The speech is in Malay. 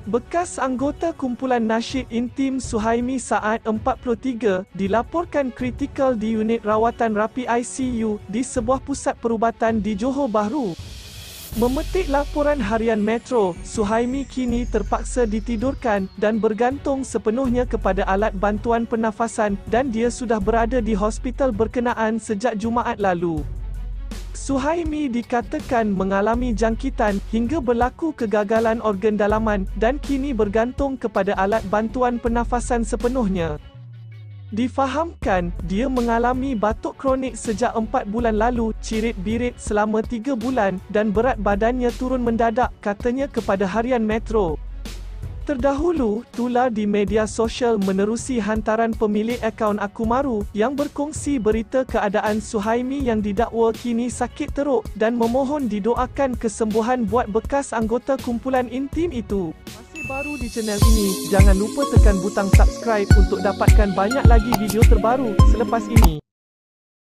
Bekas anggota kumpulan nasyid intim Suhaimi Saad 43 dilaporkan kritikal di unit rawatan rapi ICU di sebuah pusat perubatan di Johor Bahru. Memetik laporan harian Metro, Suhaimi kini terpaksa ditidurkan dan bergantung sepenuhnya kepada alat bantuan pernafasan dan dia sudah berada di hospital berkenaan sejak Jumaat lalu. Suhaimi dikatakan mengalami jangkitan hingga berlaku kegagalan organ dalaman dan kini bergantung kepada alat bantuan pernafasan sepenuhnya. Difahamkan, dia mengalami batuk kronik sejak 4 bulan lalu, cirit-birit selama 3 bulan dan berat badannya turun mendadak, katanya kepada harian Metro. Terdahulu, tular di media sosial menerusi hantaran pemilik akaun Akumaru yang berkongsi berita keadaan Suhaimi yang didakwa kini sakit teruk dan memohon didoakan kesembuhan buat bekas anggota kumpulan intim itu. Masih baru di channel ini, jangan lupa tekan butang subscribe untuk dapatkan banyak lagi video terbaru selepas ini.